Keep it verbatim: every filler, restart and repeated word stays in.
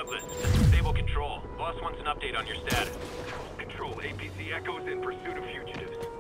Douglas, this is Stable Control. Boss wants an update on your status. Control, A P C Echo's in pursuit of fugitives.